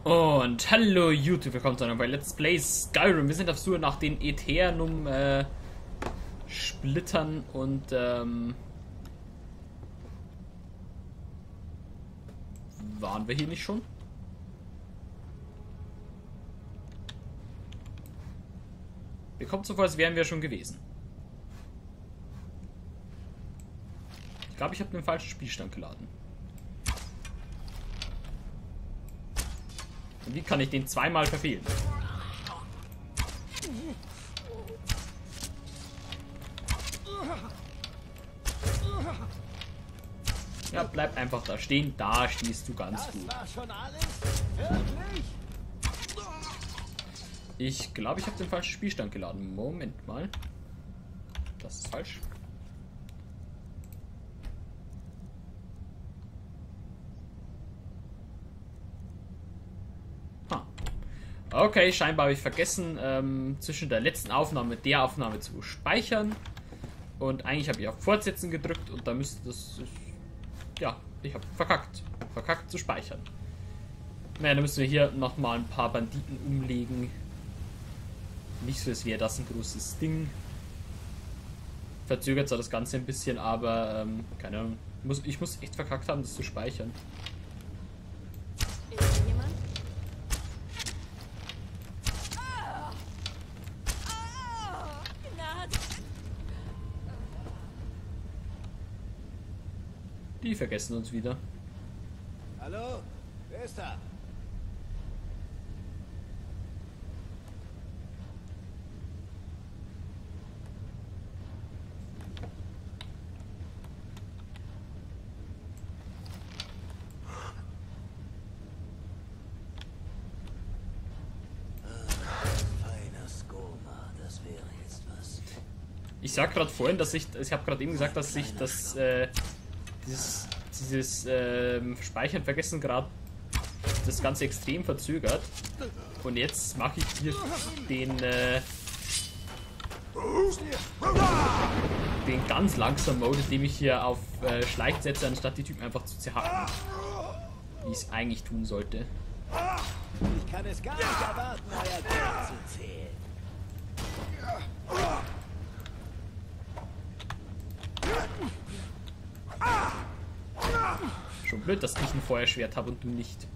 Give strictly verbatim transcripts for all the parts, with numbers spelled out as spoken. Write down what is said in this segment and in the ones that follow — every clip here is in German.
Und hallo YouTube, willkommen zu einem bei Let's Play Skyrim. Wir sind auf Suche nach den Aeternum äh, Splittern und ähm, waren wir hier nicht schon? Mir kommt so vor, als wären wir schon gewesen. Ich glaube, ich habe den falschen Spielstand geladen. Und wie kann ich den zweimal verfehlen? Ja, bleib einfach da stehen. Da stehst du ganz gut. Ich glaube, ich habe den falschen Spielstand geladen. Moment mal. Das ist falsch. Okay, scheinbar habe ich vergessen, ähm, zwischen der letzten Aufnahme und der Aufnahme zu speichern. Und eigentlich habe ich auf Fortsetzen gedrückt und da müsste das... Ja, ich habe verkackt. Verkackt zu speichern. Naja, dann müssen wir hier nochmal ein paar Banditen umlegen. Nicht so, als wäre das ein großes Ding. Verzögert zwar das Ganze ein bisschen, aber ähm, keine Ahnung. Ich muss, ich muss echt verkackt haben, das zu speichern. Die vergessen uns wieder. Hallo? Wer ist da? Ich sag gerade vorhin, dass ich, ich habe gerade eben gesagt, dass ich das, äh, dieses, dieses äh, Speichern vergessen gerade das Ganze extrem verzögert. Und jetzt mache ich hier den, äh, den ganz langsamen Mode, indem ich hier auf äh, Schleichen setze, anstatt die Typen einfach zu zerhacken. Wie ich es eigentlich tun sollte. Ich kann es gar nicht erwarten, euer Geld zu zählen. Schon blöd, dass ich ein Feuerschwert habe und du nicht.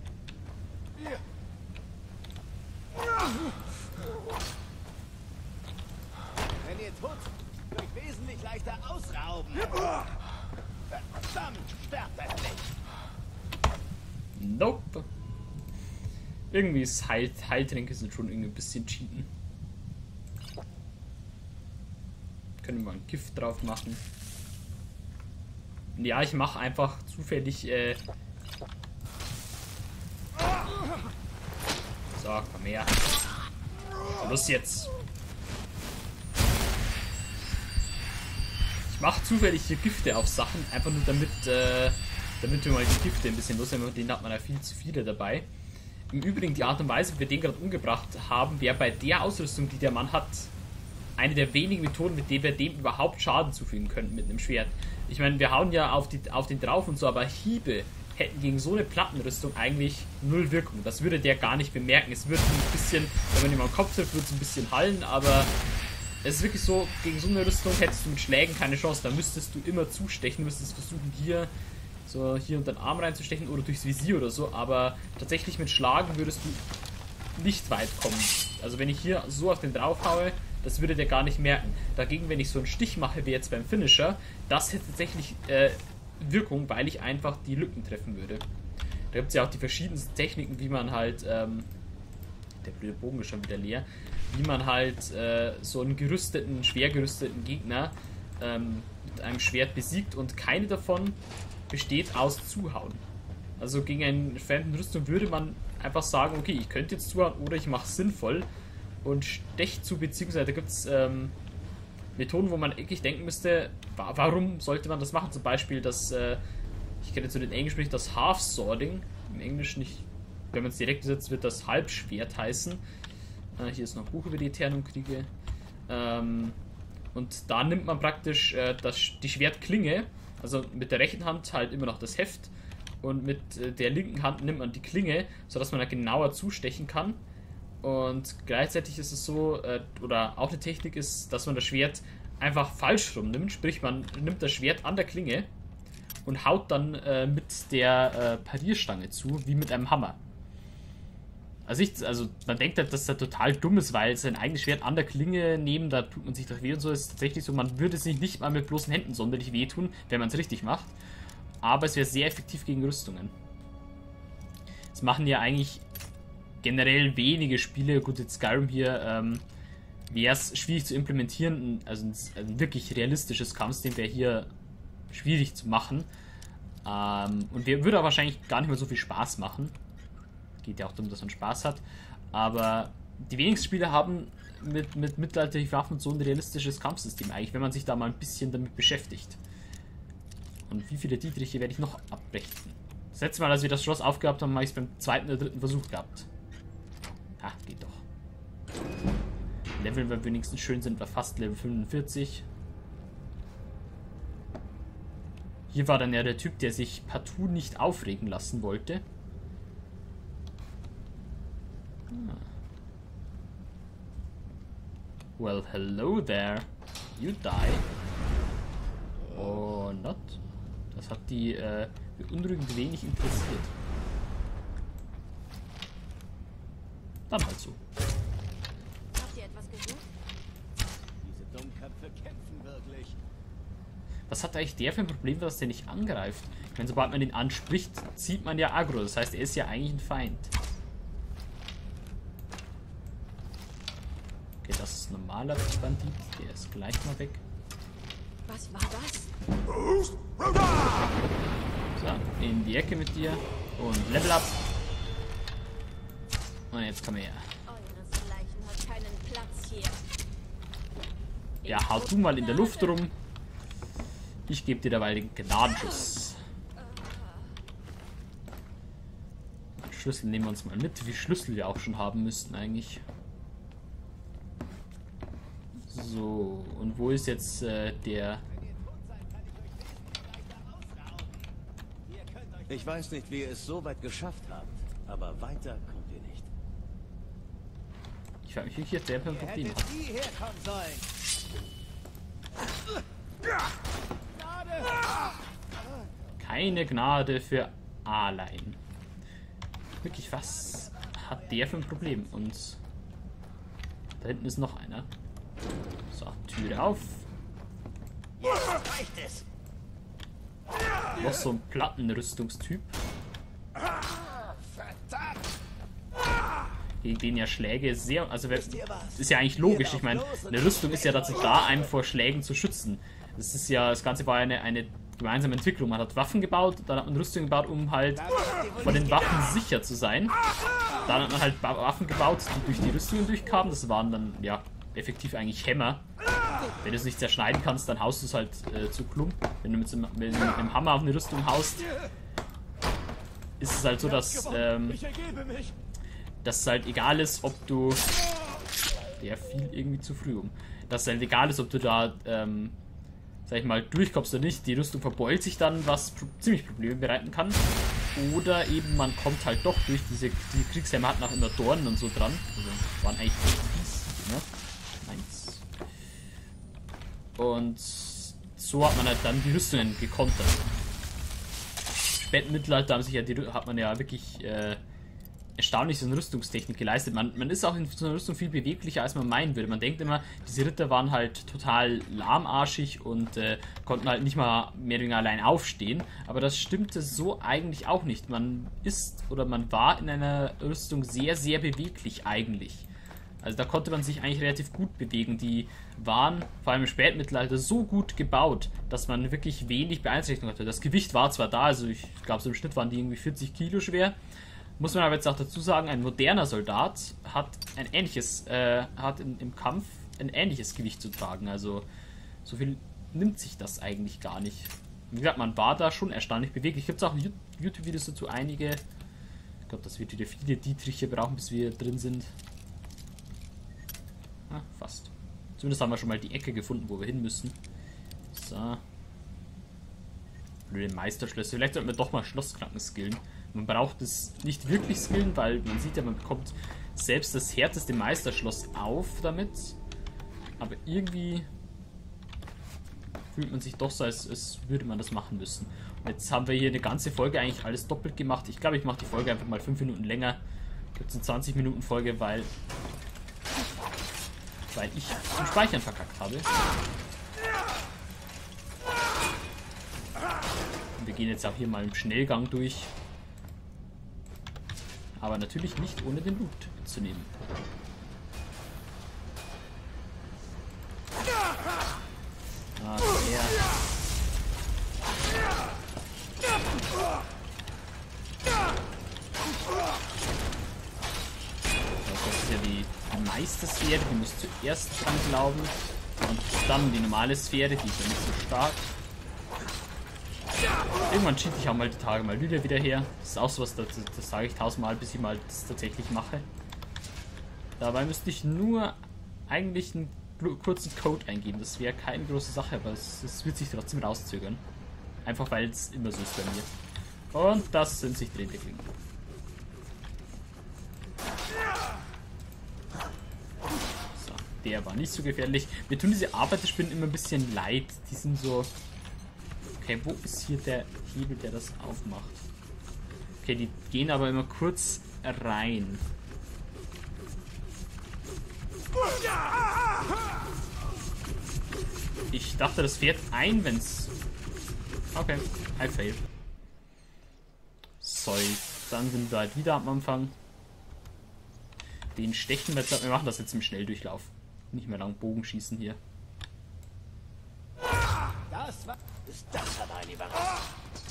Wenn ihr tut, könnt ihr wesentlich leichter ausrauben. Verdammt, sperrt das nicht. Nope. Irgendwie ist Heil Heiltränke sind schon irgendwie ein bisschen cheaten. Können wir mal ein Gift drauf machen. Ja, ich mache einfach zufällig. Äh so, komm her. Los jetzt. Ich mache zufällig hier Gifte auf Sachen, einfach nur damit, äh, damit wir mal die Gifte ein bisschen los haben. Den hat man ja viel zu viele dabei. Im Übrigen, die Art und Weise, wie wir den gerade umgebracht haben, wäre bei der Ausrüstung, die der Mann hat, eine der wenigen Methoden, mit denen wir dem überhaupt Schaden zufügen könnten mit einem Schwert. Ich meine, wir hauen ja auf, die, auf den drauf und so, aber Hiebe hätten gegen so eine Plattenrüstung eigentlich null Wirkung. Das würde der gar nicht bemerken. Es würde ein bisschen, wenn man ihm am Kopf trifft, würde es ein bisschen hallen, aber es ist wirklich so, gegen so eine Rüstung hättest du mit Schlägen keine Chance. Da müsstest du immer zustechen, müsstest versuchen, hier so hier unter den Arm reinzustechen oder durchs Visier oder so, aber tatsächlich mit Schlagen würdest du nicht weit kommen. Also wenn ich hier so auf den drauf haue, das würde der gar nicht merken. Dagegen, wenn ich so einen Stich mache, wie jetzt beim Finisher, das hätte tatsächlich äh, Wirkung, weil ich einfach die Lücken treffen würde. Da gibt es ja auch die verschiedensten Techniken, wie man halt, ähm, der blöde Bogen ist schon wieder leer, wie man halt äh, so einen gerüsteten, schwer gerüsteten Gegner ähm, mit einem Schwert besiegt und keine davon besteht aus Zuhauen. Also gegen einen fremden Rüstung würde man einfach sagen, okay, ich könnte jetzt zuhauen oder ich mache es sinnvoll und stech zu, beziehungsweise da gibt es ähm, Methoden, wo man eigentlich denken müsste, wa warum sollte man das machen? Zum Beispiel das, äh, ich kenne jetzt so den Englisch, das Half-Swording, im Englisch nicht, wenn man es direkt setzt, wird das Halbschwert heißen. Äh, hier ist noch ein Buch über die Aeternum-Kriege. Ähm, und da nimmt man praktisch äh, das, die Schwertklinge, also mit der rechten Hand halt immer noch das Heft und mit äh, der linken Hand nimmt man die Klinge, sodass man da genauer zustechen kann. Und gleichzeitig ist es so, äh, oder auch eine Technik ist, dass man das Schwert einfach falsch rum nimmt, sprich man nimmt das Schwert an der Klinge und haut dann äh, mit der äh, Parierstange zu, wie mit einem Hammer. Also, ich, also man denkt halt, dass das total dumm ist, weil sein eigenes Schwert an der Klinge nehmen, da tut man sich doch weh und so. Ist tatsächlich so, man würde sich nicht mal mit bloßen Händen sonderlich wehtun, wenn man es richtig macht. Aber es wäre sehr effektiv gegen Rüstungen. Das machen ja eigentlich generell wenige Spiele. Gut, jetzt Skyrim hier ähm, wäre es schwierig zu implementieren. Also ein, ein wirklich realistisches Kampfsystem wäre hier schwierig zu machen. Ähm, und der würde auch wahrscheinlich gar nicht mehr so viel Spaß machen. Geht ja auch darum, dass man Spaß hat. Aber die wenigsten Spiele haben mit, mit mittelalterlichen Waffen so ein realistisches Kampfsystem eigentlich, wenn man sich da mal ein bisschen damit beschäftigt. Und wie viele Dietriche werde ich noch abbrechen? Das letzte Mal, als wir das Schloss aufgehabt haben, habe ich es beim zweiten oder dritten Versuch gehabt. Ah, geht doch. Level, wir wenigstens schön sind, war fast Level fünfundvierzig. Hier war dann ja der Typ, der sich partout nicht aufregen lassen wollte. Ah. Well, hello there. You die. Oh, not. Das hat die äh, beunruhigend wenig interessiert. Dann halt so. Habt ihr etwas gesucht? Diese Dummköpfe kämpfen wirklich. Was hat eigentlich der für ein Problem, dass der nicht angreift? Ich meine, sobald man ihn anspricht, zieht man ja Aggro. Das heißt, er ist ja eigentlich ein Feind. Okay, das ist ein normaler Bandit. Der ist gleich mal weg. Was war das? So, in die Ecke mit dir. Und Level up. Und jetzt komm her. Eures Leichen hat keinen Platz hier. Ja, hau du mal in der Luft rum. Ich gebe dir dabei den Gnadenschuss. Schlüssel nehmen wir uns mal mit. Wie viele Schlüssel wir auch schon haben müssten eigentlich. So, und wo ist jetzt äh, der... Ich weiß nicht, wie ihr es so weit geschafft habt, aber weiter kommt ihr nicht. Ich frage mich, wie ich jetzt der für ein Problem Hättet habe. nie herkommen sollen. Keine Gnade für Arlein. Wirklich, was hat der für ein Problem? Und da hinten ist noch einer. So, Türe auf. Jetzt reicht es. Noch so ein Plattenrüstungstyp. Verdammt. Gegen den ja Schläge sehr... Also wer, Wisst ihr was? ist ja eigentlich logisch. Ich meine, eine Rüstung ist ja dazu da, einen vor Schlägen zu schützen. Das ist ja... Das Ganze war eine, eine gemeinsame Entwicklung. Man hat Waffen gebaut, dann hat man Rüstung gebaut, um halt vor den Waffen sicher zu sein. Dann hat man halt Waffen gebaut, die durch die Rüstungen durchkamen. Das waren dann, ja, effektiv eigentlich Hämmer. Wenn du es nicht zerschneiden kannst, dann haust du es halt äh, zu Klump. Wenn du mit, so, mit einem Hammer auf eine Rüstung haust, ist es halt so, dass, ähm, dass es halt egal ist, ob du... Der fiel irgendwie zu früh um. Dass es halt egal ist, ob du da, ähm, sag ich mal, durchkommst oder nicht. Die Rüstung verbeult sich dann, was pro ziemlich Probleme bereiten kann. Oder eben man kommt halt doch durch. Diese die Kriegshämmer hatten auch immer Dornen und so dran. Also waren eigentlich fies, ne? Meins. Und so hat man halt dann die Rüstungen gekontert. Späten Mittelalter haben sich ja die, hat man ja wirklich äh, erstaunlich so eine Rüstungstechnik geleistet. Man, man ist auch in so einer Rüstung viel beweglicher, als man meinen würde. Man denkt immer, diese Ritter waren halt total lahmarschig und äh, konnten halt nicht mal mehr oder weniger allein aufstehen. Aber das stimmte so eigentlich auch nicht. Man ist oder man war in einer Rüstung sehr, sehr beweglich eigentlich. Also da konnte man sich eigentlich relativ gut bewegen. Die waren vor allem im Spätmittelalter so gut gebaut, dass man wirklich wenig Beeinträchtigung hatte. Das Gewicht war zwar da, also ich glaube so im Schnitt waren die irgendwie vierzig Kilo schwer. Muss man aber jetzt auch dazu sagen, ein moderner Soldat hat ein ähnliches, äh, hat in, im Kampf ein ähnliches Gewicht zu tragen. Also so viel nimmt sich das eigentlich gar nicht. Wie gesagt, man war da schon erstaunlich beweglich. Gibt es auch YouTube-Videos dazu, einige. Ich glaube, das wird wieder viele Dietriche brauchen, bis wir drin sind. Ah, fast. Zumindest haben wir schon mal die Ecke gefunden, wo wir hin müssen. So. Oder den Meisterschlösser. Vielleicht sollten wir doch mal Schlossknacken skillen. Man braucht es nicht wirklich skillen, weil man sieht ja, man bekommt selbst das härteste Meisterschloss auf damit. Aber irgendwie fühlt man sich doch so, als, als würde man das machen müssen. Und jetzt haben wir hier eine ganze Folge eigentlich alles doppelt gemacht. Ich glaube, ich mache die Folge einfach mal fünf Minuten länger. Jetzt eine zwanzig Minuten Folge, weil, weil ich zum Speichern verkackt habe. Und wir gehen jetzt auch hier mal im Schnellgang durch. Aber natürlich nicht ohne den Loot mitzunehmen. Ah, der. Das ist ja die Meistersphäre, die muss zuerst dran glauben. Und dann die normale Sphäre, die ist ja nicht so stark. Irgendwann cheat ich auch mal die Tage mal wieder wieder her. Das ist auch sowas, das, das sage ich tausendmal, bis ich mal das tatsächlich mache. Dabei müsste ich nur eigentlich einen kurzen Code eingeben. Das wäre keine große Sache, aber es, es wird sich trotzdem rauszögern. Einfach weil es immer so ist bei mir. Und das sind sich drehende Klingen. So, der war nicht so gefährlich. Mir tun diese Arbeiterspinnen immer ein bisschen leid. Die sind so... Okay, wo ist hier der Hebel, der das aufmacht? Okay, die gehen aber immer kurz rein. Ich dachte, das fährt ein, wenn's... Okay, I failed. Sorry, dann sind wir halt wieder am Anfang. Den stechen wir jetzt... Wir machen das jetzt im Schnelldurchlauf. Nicht mehr lang Bogen schießen hier. Das war... Ist das aber eine Überraschung.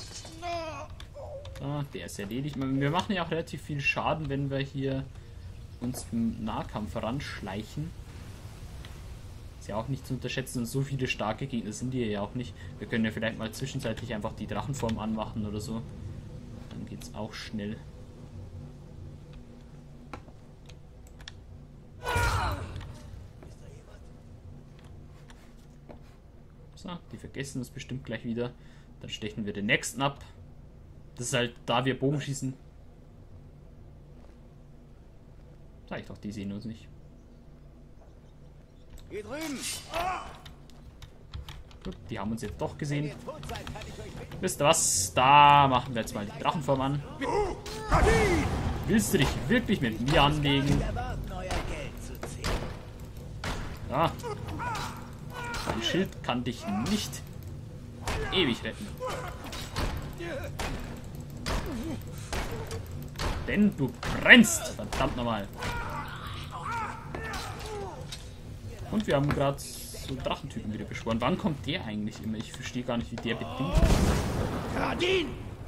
So, der ist erledigt. Wir machen ja auch relativ viel Schaden, wenn wir hier uns im Nahkampf voranschleichen. Ist ja auch nicht zu unterschätzen. Und so viele starke Gegner sind die ja auch nicht. Wir können ja vielleicht mal zwischenzeitlich einfach die Drachenform anmachen oder so. Dann geht's auch schnell. So, die vergessen das bestimmt gleich wieder. Dann stechen wir den nächsten ab. Das ist halt, da wir Bogen schießen. Sag ich doch, die sehen uns nicht. Hier drüben. Gut, die haben uns jetzt doch gesehen. Wisst ihr was? Da machen wir jetzt mal die Drachenform an. Willst du dich wirklich mit mir anlegen? Ja. Mein Schild kann dich nicht ewig retten. Denn du brennst! Verdammt nochmal. Und wir haben gerade so einen Drachentypen wieder beschworen. Wann kommt der eigentlich immer? Ich verstehe gar nicht, wie der bedingt ist.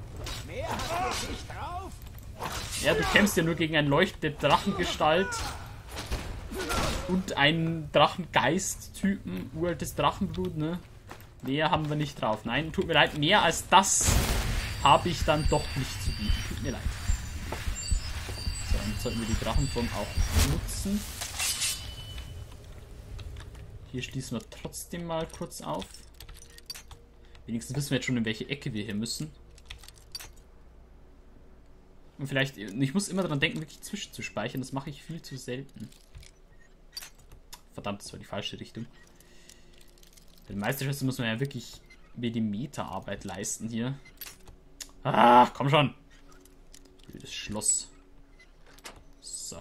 Ja, du kämpfst ja nur gegen eine leuchtende Drachengestalt. Und einen Drachengeist-Typen, uraltes Drachenblut, ne? Mehr haben wir nicht drauf. Nein, tut mir leid, mehr als das habe ich dann doch nicht zu bieten. Tut mir leid. So, dann sollten wir die Drachenform auch nutzen. Hier schließen wir trotzdem mal kurz auf. Wenigstens wissen wir jetzt schon, in welche Ecke wir hier müssen. Und vielleicht, ich muss immer daran denken, wirklich zwischenzuspeichern. Das mache ich viel zu selten. Verdammt, das war die falsche Richtung. Den Meisterschlüssel muss man ja wirklich Millimeterarbeit leisten hier. Ah, komm schon. Blödes Schloss. So.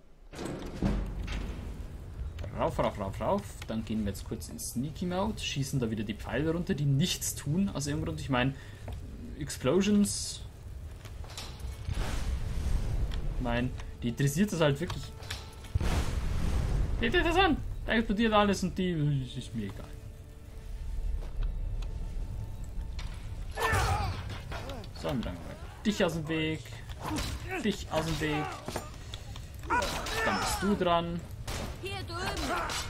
Rauf, rauf, rauf, rauf. Dann gehen wir jetzt kurz in Sneaky Mode. Schießen da wieder die Pfeile runter, die nichts tun. Aus irgendeinem Grund. Ich meine, Explosions. Ich meine, die interessiert das halt wirklich. Seht ihr das an? Da explodiert alles und die ist mir egal. So, dann mal dich aus dem Weg. Dich aus dem Weg. Dann bist du dran. Hier drüben.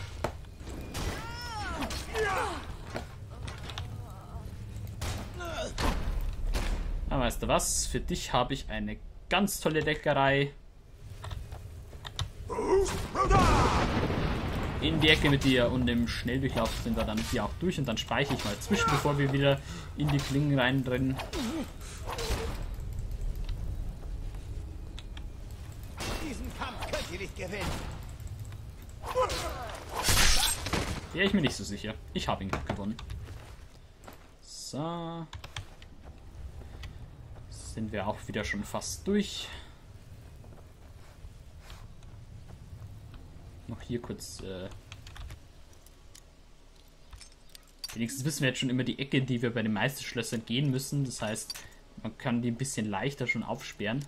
Aber weißt du was? Für dich habe ich eine ganz tolle Leckerei. in die Ecke mit dir und im Schnelldurchlauf sind wir dann hier auch durch und dann speichere ich mal zwischen, bevor wir wieder in die Klingen reinrennen. Diesen Kampf könnt ihr nicht gewinnen. Wäre ich mir nicht so sicher. Ich habe ihn gerade gewonnen. So. Sind wir auch wieder schon fast durch. Noch hier kurz. Äh Wenigstens wissen wir jetzt schon immer die Ecke, die wir bei den Meisterschlössern gehen müssen. Das heißt, man kann die ein bisschen leichter schon aufsperren.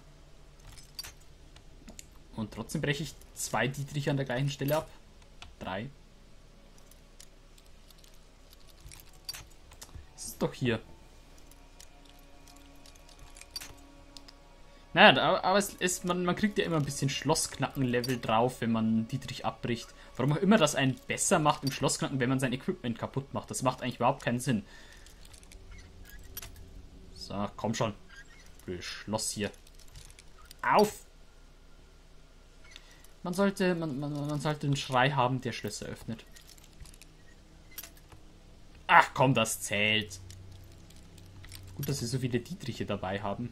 Und trotzdem breche ich zwei Dietrich an der gleichen Stelle ab. Drei. Das ist doch hier. Naja, aber es ist, man, man kriegt ja immer ein bisschen Schlossknacken-Level drauf, wenn man Dietrich abbricht. Warum auch immer das einen besser macht im Schlossknacken, wenn man sein Equipment kaputt macht. Das macht eigentlich überhaupt keinen Sinn. So, komm schon. Schloss hier. Auf! Man sollte, man, man, man sollte einen Schrei haben, der Schlösser öffnet. Ach komm, das zählt. Gut, dass wir so viele Dietriche dabei haben.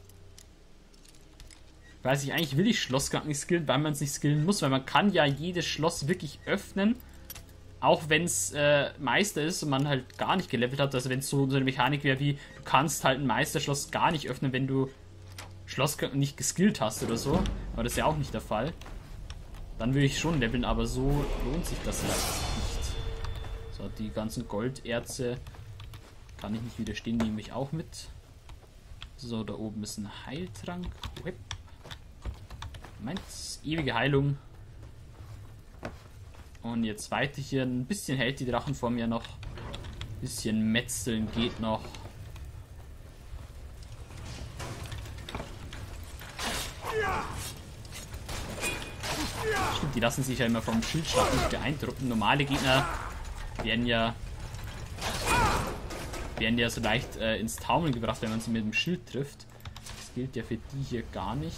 Weiß ich, eigentlich will ich Schlossknacken nicht skillen, weil man es nicht skillen muss, weil man kann ja jedes Schloss wirklich öffnen, auch wenn es äh, Meister ist und man halt gar nicht gelevelt hat. Also wenn es so, so eine Mechanik wäre wie, du kannst halt ein Meisterschloss gar nicht öffnen, wenn du Schlossknacken nicht geskillt hast oder so. Aber das ist ja auch nicht der Fall. Dann würde ich schon leveln, aber so lohnt sich das halt nicht. So, die ganzen Golderze kann ich nicht widerstehen, nehme ich auch mit. So, da oben ist ein Heiltrank. Whip. Meins, ewige Heilung. Und jetzt weiter hier. Ein bisschen hält die Drachenform ja noch. Ein bisschen metzeln geht noch. Stimmt, die lassen sich ja immer vom Schildschlag nicht beeindrucken. Normale Gegner werden ja werden ja so leicht äh, ins Taumeln gebracht, wenn man sie mit dem Schild trifft. Das gilt ja für die hier gar nicht.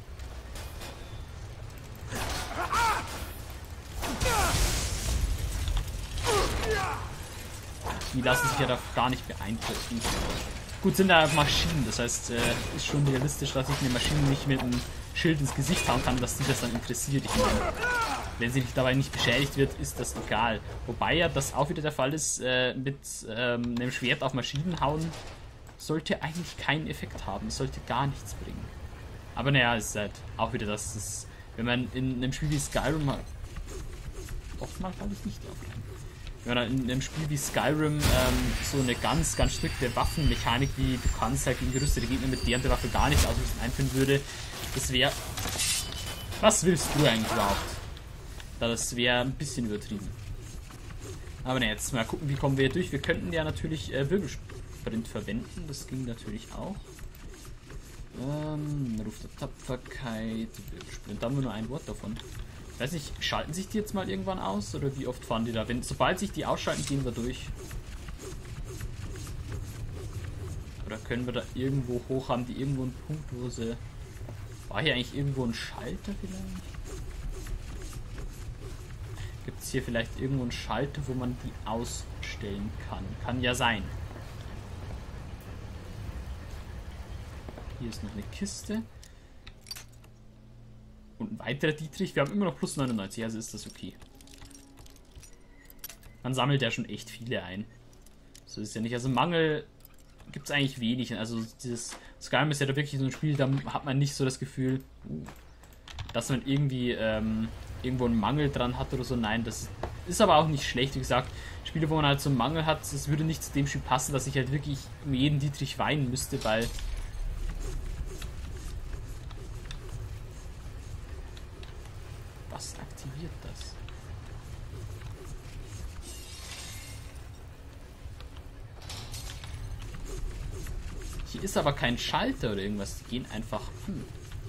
Die lassen sich ja da gar nicht beeindrucken. Gut, sind da Maschinen, das heißt, äh, ist schon realistisch, dass ich eine Maschine nicht mit einem Schild ins Gesicht hauen kann, dass die das dann interessiert. Ich meine, wenn sie nicht dabei nicht beschädigt wird, ist das egal. Wobei ja das auch wieder der Fall ist, äh, mit ähm, einem Schwert auf Maschinen hauen, sollte eigentlich keinen Effekt haben, sollte gar nichts bringen. Aber naja, es ist halt auch wieder das, das wenn man in einem Spiel wie Skyrim hat, oftmals falle ich nicht drauf rein. Wenn man in einem Spiel wie Skyrim ähm, so eine ganz, ganz strikte Waffenmechanik, wie du kannst halt gegen gerüstete Gegner mit deren der Waffe gar nichts ausrüsten, einführen würde, das wäre... Was willst du eigentlich überhaupt? Das wäre ein bisschen übertrieben. Aber ne, jetzt mal gucken, wie kommen wir hier durch. Wir könnten ja natürlich äh, Wirbelsprint verwenden, das ging natürlich auch. Ähm, Ruf der Tapferkeit, Wirbelsprint, da haben wir nur ein Wort davon. Ich weiß nicht, schalten sich die jetzt mal irgendwann aus? Oder wie oft fahren die da? Wenn, sobald sich die ausschalten, gehen wir durch. Oder können wir da irgendwo hoch haben, die irgendwo einen Punkt, wo sie... War hier eigentlich irgendwo ein Schalter vielleicht? Gibt es hier vielleicht irgendwo einen Schalter, wo man die ausstellen kann? Kann ja sein. Hier ist noch eine Kiste. Und ein weiterer Dietrich. Wir haben immer noch plus neunundneunzig, also ist das okay. Man sammelt ja schon echt viele ein. So ist ja nicht. Also Mangel gibt es eigentlich wenig. Also dieses Skyrim ist ja da wirklich so ein Spiel, da hat man nicht so das Gefühl, dass man irgendwie ähm, irgendwo einen Mangel dran hat oder so. Nein, das ist aber auch nicht schlecht. Wie gesagt, Spiele, wo man halt so einen Mangel hat, das würde nicht zu dem Spiel passen, dass ich halt wirklich um jeden Dietrich weinen müsste, weil... Was aktiviert das? Hier ist aber kein Schalter oder irgendwas. Die gehen einfach an.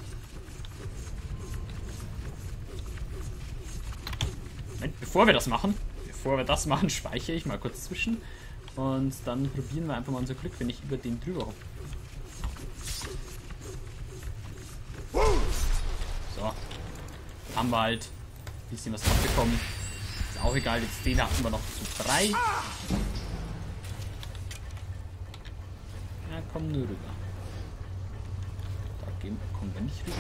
Moment, bevor wir das machen, bevor wir das machen, speichere ich mal kurz zwischen. Und dann probieren wir einfach mal unser Glück, wenn ich über den drüber hoffe. So. Haben wir halt ein bisschen was abbekommen. Ist auch egal, jetzt den hatten wir noch zu drei. Ja, komm nur rüber. Da gehen, kommen wir nicht rüber.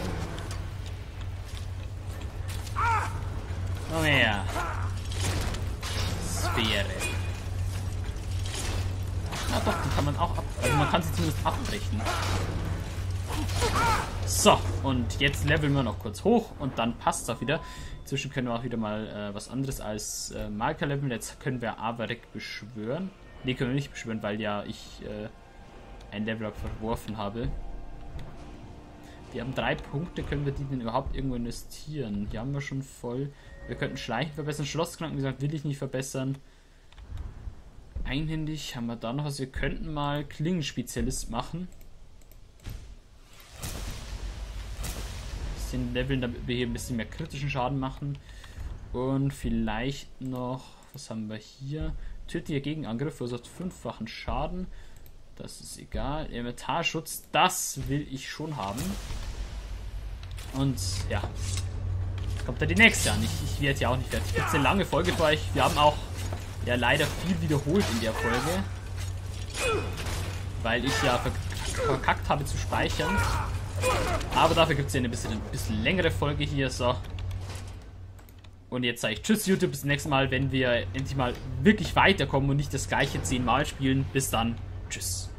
Komm her. Sphäre. Na doch, die kann man auch ab... Also man kann sie zumindest abbrechen. So, und jetzt leveln wir noch kurz hoch und dann passt es auch wieder. Inzwischen können wir auch wieder mal äh, was anderes als äh, Marker leveln. Jetzt können wir Avarek beschwören. Ne, können wir nicht beschwören, weil ja ich äh, ein Level-Up verworfen habe. Wir haben drei Punkte, können wir die denn überhaupt irgendwo investieren? Die haben wir schon voll. Wir könnten Schleichen verbessern. Schlossknacken, wie gesagt, will ich nicht verbessern. Einhändig haben wir da noch was. Wir könnten mal Klingenspezialist machen. Bisschen leveln, damit wir hier ein bisschen mehr kritischen Schaden machen. Und vielleicht noch, was haben wir hier? Tödlicher Gegenangriff verursacht fünffachen Schaden. Das ist egal. Inventarschutz, das will ich schon haben. Und ja, jetzt kommt da die nächste an. Ich, ich werde ja auch nicht fertig. Jetzt eine lange Folge für euch. Wir haben auch ja leider viel wiederholt in der Folge. Weil ich ja verkackt habe zu speichern. Aber dafür gibt es ja eine bisschen, ein bisschen längere Folge hier. So. Und jetzt sage ich tschüss YouTube, bis zum nächsten Mal, wenn wir endlich mal wirklich weiterkommen und nicht das gleiche zehnmal spielen. Bis dann. Tschüss.